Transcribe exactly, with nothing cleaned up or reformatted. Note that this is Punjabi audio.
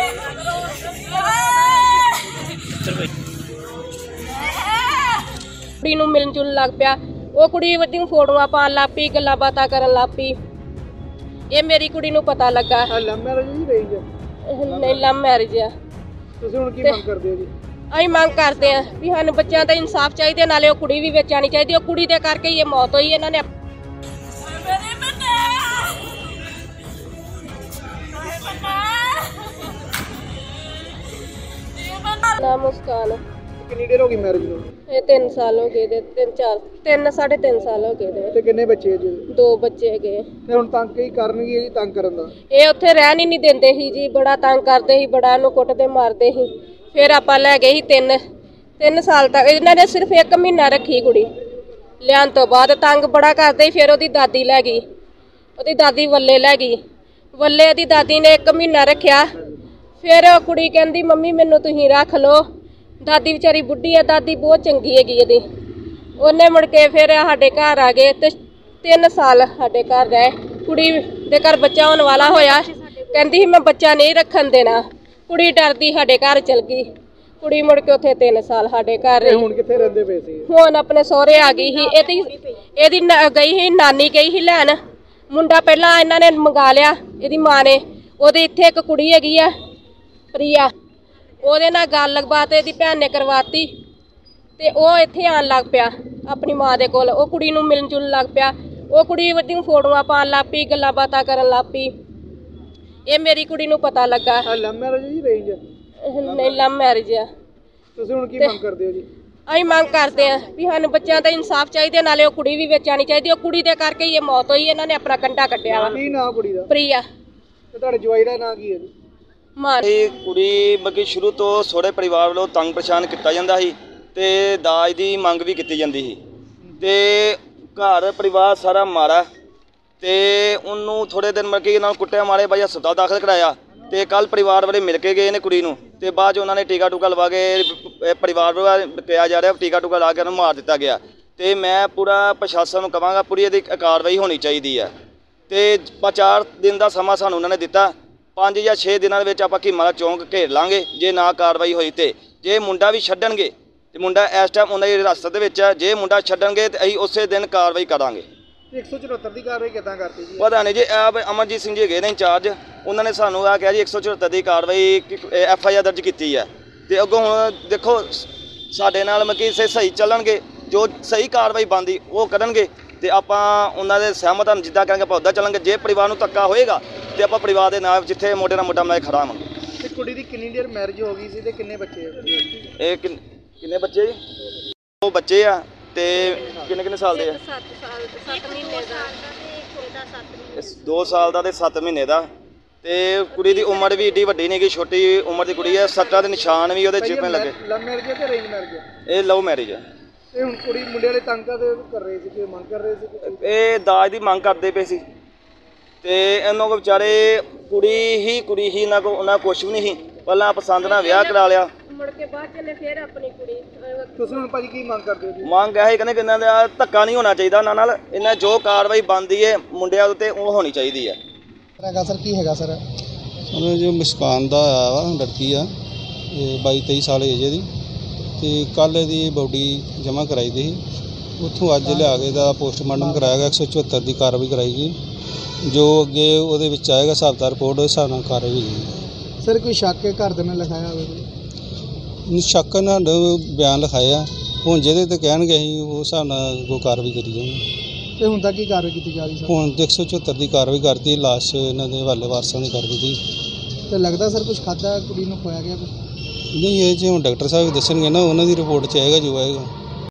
कुड़ी नूं मिलन जुलन लग पिया, वो कुड़ी दी फोटोआं पाउण लग पई, गल्लां बातां करन लग पई। ये मेरी कुड़ी नूं पता लगा। लव मैरिज ही रही है? नहीं, लव मैरिज आ। ਤੁਸੀਂ ਹੁਣ ਕੀ ਮੰਗ ਕਰਦੇ ਹੋ ਜੀ? ਅਸੀਂ ਮੰਗ ਕਰਦੇ ਆ ਵੀ ਸਾਨੂੰ ਬੱਚਿਆਂ ਦਾ ਇਨਸਾਫ ਚਾਹੀਦਾ, ਨਾਲੇ ਉਹ ਕੁੜੀ ਵੀ ਵਿੱਚ ਆਣੀ ਚਾਹੀਦੀ। ਉਹ ਕੁੜੀ ਦੇ ਕਰਕੇ ਹੀ ਇਹ ਮੌਤ ਹੋਈ। ਇਹਨਾਂ ਨੇ ਨਾ ਮੁਸਕਾਨ। ਕਿੰਨੀ ਦੇਰ ਹੋ ਗਈ ਮੈਰਿਜ ਨੂੰ? ਇਹ ਤਿੰਨ ਸਾਲ ਹੋ ਗਏ ਦੇ, ਤਿੰਨ ਚਾਰ ਤਿੰਨ ਸਾਢੇ ਤਿੰਨ ਸਾਲ ਹੋ ਗਏ ਦੇ। ਤੇ ਕਿੰਨੇ ਬੱਚੇ ਜੀ? ਦੋ ਬੱਚੇ ਹੈਗੇ। ਤੇ ਹੁਣ ਤੰਗ ਕੀ ਕਰਨਗੇ ਜੀ? ਤੰਗ ਕਰਨ ਦਾ ਇਹ ਉੱਥੇ ਰਹਿਣ ਹੀ ਨਹੀਂ ਦਿੰਦੇ ਸੀ ਜੀ, ਬੜਾ ਤੰਗ ਕਰਦੇ ਸੀ, ਬੜਾ ਇਹਨੂੰ ਕੁੱਟਦੇ ਮਾਰਦੇ ਸੀ। ਫਿਰ ਆਪਾਂ ਲੈ ਗਏ ਸੀ ਤਿੰਨ ਤਿੰਨ ਸਾਲ ਤੱਕ। ਇਹਨਾਂ ਨੇ ਸਿਰਫ ਇੱਕ ਮਹੀਨਾ ਰੱਖੀ ਕੁੜੀ, ਲਿਆਉਣ ਤੋਂ ਬਾਅਦ ਤੰਗ ਬੜਾ ਕਰਦੇ ਸੀ। ਫਿਰ ਉਹਦੀ ਦਾਦੀ ਲੈ ਗਈ, ਉਹਦੀ ਦਾਦੀ ਵੱਲੇ ਲੈ ਗਈ। ਵੱਲੇ ਦੀ ਦਾਦੀ ਨੇ ਇੱਕ ਮਹੀਨਾ ਰੱਖਿਆ। ਫਿਰ ਉਹ ਕੁੜੀ ਕਹਿੰਦੀ ਮੰਮੀ ਮੈਨੂੰ ਤੁਸੀਂ ਰੱਖ ਲਓ। ਦਾਦੀ ਵਿਚਾਰੀ ਬੁੱਢੀ ਹੈ, ਦਾਦੀ ਬਹੁਤ ਚੰਗੀ ਹੈਗੀ ਇਹਦੀ। ਉਹਨੇ ਮੁੜ ਕੇ ਫਿਰ ਸਾਡੇ ਘਰ ਆ ਗਏ ਤੇ ਤਿੰਨ ਸਾਲ ਸਾਡੇ ਘਰ ਰਹੇ। ਕੁੜੀ ਦੇ ਘਰ ਬੱਚਾ ਹੋਣ ਵਾਲਾ ਹੋਇਆ, ਕਹਿੰਦੀ ਸੀ ਮੈਂ ਬੱਚਾ ਨਹੀਂ ਰੱਖਣ ਦੇਣਾ। ਕੁੜੀ ਡਰਦੀ ਸਾਡੇ ਘਰ ਚਲ ਗਈ। ਕੁੜੀ ਮੁੜ ਕੇ ਉੱਥੇ ਤਿੰਨ ਸਾਲ ਸਾਡੇ ਘਰ ਰਹੀ। ਹੁਣ ਕਿੱਥੇ ਰਹਿੰਦੇ ਪਏ ਸੀ? ਹੁਣ ਆਪਣੇ ਸਹੁਰੇ ਆ ਗਈ ਸੀ। ਇਹਦੀ ਇਹਦੀ ਗਈ ਸੀ ਨਾਨੀ, ਗਈ ਸੀ ਲੈਣ ਮੁੰਡਾ। ਪਹਿਲਾਂ ਇਹਨਾਂ ਨੇ ਮੰਗਾ ਲਿਆ, ਇਹਦੀ ਮਾਂ ਨੇ। ਉਹਦੇ ਇੱਥੇ ਇੱਕ ਕੁੜੀ ਹੈਗੀ ਆ ਪ੍ਰਿਆ, ਉਹਦੇ ਨਾਲ ਗੱਲਬਾਤ ਇਹਦੀ ਭੈਣ ਨੇ ਕਰਵਾਤੀ ਤੇ ਉਹ ਇੱਥੇ ਆਉਣ ਲੱਗ ਪਿਆ ਆਪਣੀ ਮਾਂ ਦੇ ਕੋਲ। ਉਹ ਕੁੜੀ ਨੂੰ ਮਿਲਣ ਜੁਲਣ ਲੱਗ ਪਿਆ। ਉਹ ਕੁੜੀ ਦੀਆਂ ਫੋਟੋਆਂ ਪਾਉਣ ਲੱਗ ਪਈ, ਗੱਲਾਂ ਬਾਤਾਂ ਕਰਨ ਲੱਗ ਪਈ। ਇਹ ਮੇਰੀ ਕੁੜੀ ਨੂੰ ਪਤਾ ਲੱਗਾ। ਲਵ ਮੈਰਿਜ ਹੀ ਰਹੀ ਹੈ? ਨਹੀਂ, ਲਵ ਮੈਰਿਜ ਆ। ਤੁਸੀਂ ਹੁਣ ਕੀ ਮੰਗ ਕਰਦੇ ਹੋ ਜੀ? ਅਸੀਂ ਮੰਗ ਕਰਦੇ ਆ ਵੀ ਸਾਨੂੰ ਬੱਚਿਆਂ ਦਾ ਇਨਸਾਫ ਚਾਹੀਦਾ, ਨਾਲੇ ਉਹ ਕੁੜੀ ਵੀ ਵਿੱਚ ਆਣੀ ਚਾਹੀਦੀ। ਉਹ ਕੁੜੀ ਦੇ ਕਰਕੇ ਹੀ ਇਹ ਮੌਤ ਹੋਈ। ਇਹਨਾਂ ਨੇ ਆਪਣਾ ਕੰਡਾ ਕੱਟਿਆ ਵਾ। ਕੀ ਨਾਂ ਕੁੜੀ ਦਾ? ਪ੍ਰਿਆ। ਤੇ ਤੁਹਾਡੇ ਜਵਾਈ ਦਾ ਨਾਂ ਕੀ ਹੈ ਜੀ? ਮਾਨ। ਇਹ ਕੁੜੀ ਮੱਕੀ ਸ਼ੁਰੂ ਤੋਂ ਸਹੁਰੇ ਪਰਿਵਾਰ ਵੱਲੋਂ ਤੰਗ ਪਰੇਸ਼ਾਨ ਕੀਤਾ ਜਾਂਦਾ ਸੀ ਤੇ ਦਾਜ ਦੀ ਮੰਗ ਵੀ ਕੀਤੀ ਜਾਂਦੀ ਸੀ ਤੇ ਘਰ ਪਰਿਵਾਰ ਸਾਰਾ ਮਾਰਾ ਤੇ ਉਹਨੂੰ ਥੋੜੇ ਦਿਨ ਮੱਕੀ ਇਹਨਾਂ ਨੂੰ ਕੁੱਟਿਆ ਮਾਰੇ ਬਾਈ ਹਸਪਤਾਲ ਦਾਖਲ ਕਰਾਇਆ। ਤੇ ਕੱਲ ਪਰਿਵਾਰ ਵਾਲੇ ਮਿਲ ਕੇ ਗਏ ਨੇ ਕੁੜੀ ਨੂੰ ਤੇ ਬਾਅਦ 'ਚ ਉਹਨਾਂ ਨੇ ਟੀਕਾ ਟੂਕਾ ਲਵਾ ਕੇ ਪਰਿਵਾਰ ਨੂੰ ਕਿਹਾ ਜਾ ਰਿਹਾ ਟੀਕਾ ਟੂਕਾ ਲਾ ਕੇ ਉਹਨੂੰ ਮਾਰ ਦਿੱਤਾ ਗਿਆ। ਤੇ ਮੈਂ ਪੂਰਾ ਪ੍ਰਸ਼ਾਸਨ ਨੂੰ ਕਹਾਂਗਾ ਪੂਰੀ ਇਹਦੀ ਕਾਰਵਾਈ ਹੋਣੀ ਚਾਹੀਦੀ ਹੈ। ਤੇ ਚਾਰ ਦਿਨ ਦਾ ਸਮਾਂ ਸਾਨੂੰ ਉਹਨਾਂ ਨੇ ਦਿੱਤਾ। ਪੰਜ ਜਾਂ ਛੇ ਦਿਨਾਂ ਦੇ ਵਿੱਚ ਆਪਾਂ ਕੀਮਾ ਚੌਂਕ ਘੇਰ ਲਾਂਗੇ। ਜੇ ਨਾ ਕਾਰਵਾਈ ਹੋਈ ਤੇ ਜੇ ਮੁੰਡਾ ਵੀ ਛੱਡਣਗੇ ਤੇ ਮੁੰਡਾ ਇਸ ਟਾਈਮ ਉਹਨਾਂ ਦੀ ਹਿਰਾਸਤ ਦੇ ਵਿੱਚ ਹੈ। ਜੇ ਮੁੰਡਾ ਛੱਡਣਗੇ ਤੇ ਅਸੀਂ ਉਸੇ ਦਿਨ ਕਾਰਵਾਈ ਕਰਾਂਗੇ। ਇੱਕ ਸੌ ਚੁਹੱਤਰ ਦੀ ਕਾਰਵਾਈ ਕਿੱਦਾਂ ਕਰਤੀ ਜੀ? ਪਤਾ ਨਹੀਂ ਜੀ, ਆਪ ਅਮਰਜੀਤ ਸਿੰਘ ਜੀ ਹੈਗੇ ਨੇ ਇੰਚਾਰਜ, ਉਹਨਾਂ ਨੇ ਸਾਨੂੰ ਆ ਕਿਹਾ ਜੀ ਇੱਕ ਸੌ ਚੁਹੱਤਰ ਦੀ ਕਾਰਵਾਈ ਐਫ ਆਈ ਆਰ ਦਰਜ ਕੀਤੀ ਹੈ। ਤੇ ਅੱਗੋਂ ਹੁਣ ਦੇਖੋ ਸਾਡੇ ਨਾਲ ਮਤਲਬ ਕਿ ਸਹੀ ਚੱਲਣਗੇ, ਜੋ ਸਹੀ ਕਾਰਵਾਈ ਬਣਦੀ ਉਹ ਕਰਨਗੇ ਤੇ ਆਪਾਂ ਉਹਨਾਂ ਦੇ ਸਹਿਮਤ ਹਨ ਜਿੱਦਾਂ ਕਰਾਂਗੇ ਆਪਾਂ ਉੱਦਾਂ ਚੱਲਾਂਗੇ। ਜੇ ਪਰਿਵਾਰ ਨੂੰ ਧੱਕਾ ਹੋਏਗਾ ਤੇ ਆਪਾਂ ਪਰਿਵਾਰ ਦੇ ਨਾਲ ਜਿੱਥੇ ਮੋਢੇ ਨਾਲ ਮੋਢਾ ਮਿਲਾ ਕੇ ਖੜਾ ਹੋਵਾਂਗੇ। ਤੇ ਕੁੜੀ ਦੀ ਕਿੰਨੀ ਦੇਰ ਮੈਰਿਜ ਹੋ ਗਈ ਸੀ ਤੇ ਕਿੰਨੇ ਬੱਚੇ? ਇਹ ਕਿੰਨੇ ਬੱਚੇ ਜੀ? ਦੋ ਬੱਚੇ ਆ ਤੇ ਕਿੰਨੇ ਕਿੰਨੇ ਸਾਲ ਦੇ ਆ? ਸੱਤ ਸਾਲ ਸੱਤ ਮਹੀਨੇ ਦਾ, ਦੋ ਸਾਲ ਦਾ ਤੇ ਸੱਤ ਮਹੀਨੇ ਦਾ। ਤੇ ਕੁੜੀ ਦੀ ਉਮਰ ਵੀ ਏਡੀ ਵੱਡੀ ਨਹੀਂ, ਕਿ ਛੋਟੀ ਉਮਰ ਦੀ ਕੁੜੀ ਹੈ। ਸੱਟਾਂ ਦੇ ਨਿਸ਼ਾਨ ਵੀ ਉਹਦੇ ਚਿਪਣ ਲੱਗੇ। ਲਵ ਮੈਰਿਜ ਹੈ ਤੇ ਅਰੇਂਜ ਮੈਰਿਜ ਹੈ? ਇਹ ਲਵ ਮੈਰਿਜ ਹੈ। ਇਹ ਹੁਣ ਕੁੜੀ ਮੁੰਡੇ ਵਾਲੇ ਤੰਗ ਕਰ ਰਹੇ ਸੀ ਕਿ ਮੰਗ ਕਰ ਰਹੇ ਸੀ? ਇਹ ਦਾਜ ਦੀ ਮੰਗ ਕਰਦੇ ਪਏ ਸੀ ਤੇ ਇਹਨਾਂ ਕੋ ਵਿਚਾਰੇ ਕੁੜੀ ਹੀ ਕੁੜੀ ਹੀ ਨਾ ਕੋ ਉਹਨਾਂ ਕੁਛ ਵੀ ਨਹੀਂ ਸੀ। ਪਹਿਲਾਂ ਪਸੰਦ ਨਾਲ ਵਿਆਹ ਕਰਾ ਲਿਆ, ਮੁੜ ਕੇ ਬਾਅਦ ਚ ਨੇ ਫਿਰ ਆਪਣੀ ਕੁੜੀ। ਤੁਸੀਂ ਹੁਣ ਭਾਜੀ ਕੀ ਮੰਗ ਕਰਦੇ ਹੋ ਜੀ? ਮੰਗ ਇਹ ਕਹਿੰਦੇ ਕਿ ਇਹਨਾਂ ਦਾ ਧੱਕਾ ਨਹੀਂ ਹੋਣਾ ਚਾਹੀਦਾ। ਉਹਨਾਂ ਨਾਲ ਇਹਨਾਂ ਜੋ ਕਾਰਵਾਈ ਬਣਦੀ ਹੈ ਮੁੰਡਿਆਂ ਉੱਤੇ ਉਹ ਹੋਣੀ ਚਾਹੀਦੀ ਹੈ। ਹੈਗਾ ਸਰ, ਕੀ ਹੈਗਾ ਸਰ? ਉਹਨਾਂ ਜੋ ਮੁਸਕਾਨ ਦਾ ਆਇਆ ਵਾ ਲੜਕੀ ਆ, ਇਹ ਬਾਈ ਤੇਈ ਸਾਲ ਏਜ ਇਹਦੀ। ਤੇ ਕੱਲ੍ਹ ਇਹਦੀ ਬੋਡੀ ਜਮ੍ਹਾਂ ਕਰਾਈ ਦੀ ਸੀ, ਉੱਥੋਂ ਅੱਜ ਲਿਆ ਕੇ ਇਹਦਾ ਪੋਸਟਮਾਰਟਮ ਕਰਾਇਆ ਗਿਆ। ਇੱਕ ਸੌ ਚੁਹੱਤਰ ਦੀ ਕਾਰਵਾਈ ਕਰਾਈ ਗਈ। ਜੋ ਅੱਗੇ ਉਹਦੇ ਵਿੱਚ ਆਏਗਾ ਹਿਸਾਬ ਦਾ ਰਿਪੋਰਟ ਉਸ ਹਿਸਾਬ ਨਾਲ ਕਾਰਵਾਈ ਹੋਈ। ਸਰ ਕੋਈ ਸ਼ੱਕ ਹੈ ਘਰ ਦੇ ਨਾਲ ਲਿਖਾਇਆ ਹੋਵੇ? ਸ਼ੱਕ ਨਾਲ ਬਿਆਨ ਲਿਖਾਏ ਆ, ਹੁਣ ਜਿਹਦੇ 'ਤੇ ਕਹਿਣਗੇ ਅਸੀਂ ਉਸ ਹਿਸਾਬ ਨਾਲ ਕੋਈ ਕਾਰਵਾਈ ਕਰੀ ਜਾਵਾਂਗੇ। ਤੇ ਹੁਣ ਤੱਕ ਕੀ ਕਾਰਵਾਈ ਕੀਤੀ ਜਾ ਰਹੀ ਸਰ? ਹੁਣ ਇੱਕ ਸੌ ਚੁਹੱਤਰ ਦੀ ਕਾਰਵਾਈ ਕਰਤੀ, ਲਾਸ਼ ਇਹਨਾਂ ਦੇ ਹਵਾਲੇ ਵਾਰਸਾਂ ਦੀ ਕਰ ਦਿੱਤੀ। ਤੇ ਲੱਗਦਾ ਸਰ ਕੁਝ ਖਾਧਾ ਕੁੜੀ ਨੂੰ ਖੋਇਆ ਗਿਆ ਕੁਝ? ਨਹੀਂ, ਇਹ ਜੇ ਹੁਣ ਡਾਕਟਰ ਸਾਹਿਬ ਦੱਸਣਗੇ ਨਾ, ਉਹਨਾਂ ਦੀ ਰਿਪੋਰਟ 'ਚ ਆਏਗਾ ਜੋ ਆਏਗਾ।